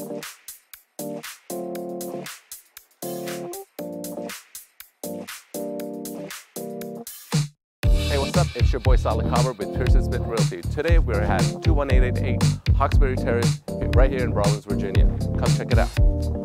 Hey, what's up? It's your boy Solid Cover with Pearson Smith Realty. Today we're at 21888 Hawksbury Ter right here in Broadlands, Virginia. Come check it out.